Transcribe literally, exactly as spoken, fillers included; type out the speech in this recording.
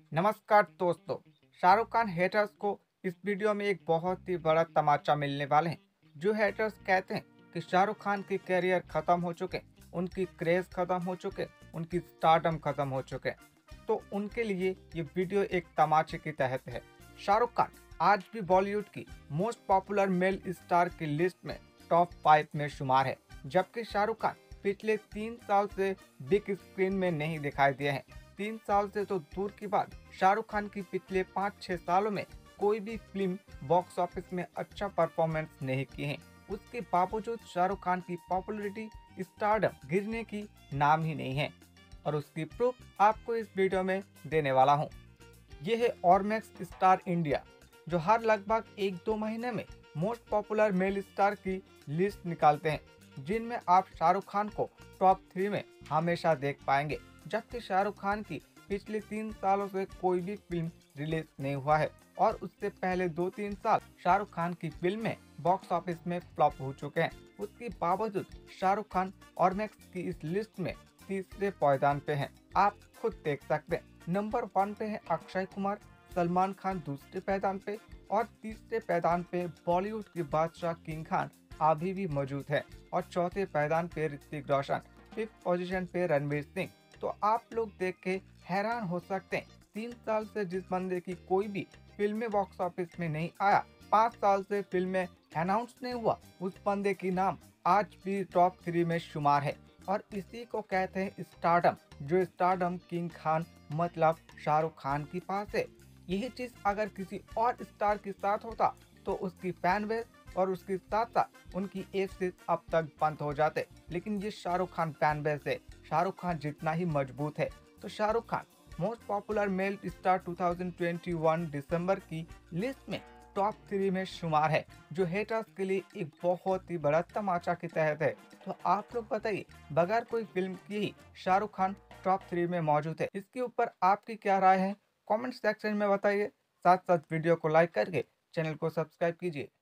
नमस्कार दोस्तों। शाहरुख खान हेटर्स को इस वीडियो में एक बहुत ही बड़ा तमाचा मिलने वाले हैं। जो हेटर्स कहते हैं कि शाहरुख खान की कैरियर खत्म हो चुके, उनकी क्रेज खत्म हो चुके, उनकी स्टारडम खत्म हो चुके, तो उनके लिए ये वीडियो एक तमाचे के तहत है। शाहरुख खान आज भी बॉलीवुड की मोस्ट पॉपुलर मेल स्टार की लिस्ट में टॉप फाइव में शुमार है, जबकि शाहरुख खान पिछले तीन साल से बिग स्क्रीन में नहीं दिखाई दिए हैं। तीन साल से तो दूर की बात, शाहरुख खान की पिछले पाँच छह सालों में कोई भी फिल्म बॉक्स ऑफिस में अच्छा परफॉर्मेंस नहीं की है। उसके बावजूद शाहरुख खान की पॉपुलैरिटी स्टारडम गिरने की नाम ही नहीं है, और उसकी प्रूफ आपको इस वीडियो में देने वाला हूँ। ये है ऑरमैक्स स्टार इंडिया, जो हर लगभग एक दो महीने में मोस्ट पॉपुलर मेल स्टार की लिस्ट निकालते हैं, जिनमें आप शाहरुख खान को टॉप थ्री में हमेशा देख पाएंगे। जबकि शाहरुख खान की पिछले तीन सालों से कोई भी फिल्म रिलीज नहीं हुआ है, और उससे पहले दो तीन साल शाहरुख खान की फिल्में बॉक्स ऑफिस में फ्लॉप हो चुके हैं। उसके बावजूद शाहरुख खान ऑरमैक्स की इस लिस्ट में तीसरे पायदान पे हैं। आप खुद देख सकते हैं। नंबर वन पे है अक्षय कुमार, सलमान खान दूसरे पायदान पे, और तीसरे पायदान पे बॉलीवुड के बादशाह किंग खान अभी भी मौजूद है, और चौथे पायदान पे ऋतिक रोशन, फिफ्थ पोजीशन पे रणवीर सिंह। तो आप लोग देख के हैरान हो सकते हैं, तीन साल से जिस बंदे की कोई भी फिल्में बॉक्स ऑफिस में नहीं आया, पाँच साल से फिल्में अनाउंस नहीं हुआ, उस बंदे की नाम आज भी टॉप थ्री में शुमार है। और इसी को कहते हैं स्टारडम, जो स्टारडम किंग खान मतलब शाहरुख खान के पास है। यही चीज अगर किसी और स्टार के साथ होता तो उसकी फैन बेस और उसके साथ साथ उनकी एज अब तक बंद हो जाते, लेकिन ये शाहरुख खान फैन बेस है, शाहरुख खान जितना ही मजबूत है। तो Shahrukh Khan most popular male star दो हज़ार इक्कीस दिसंबर की लिस्ट में टॉप थ्री में शुमार है, जो हेटर्स के लिए एक बहुत ही बड़ा तमाचा के तहत है। तो आप लोग बताइए, बगैर कोई फिल्म की ही शाहरुख खान टॉप थ्री में मौजूद है, इसके ऊपर आपकी क्या राय है? कमेंट सेक्शन में बताइए। साथ साथ वीडियो को लाइक करके चैनल को सब्सक्राइब कीजिए।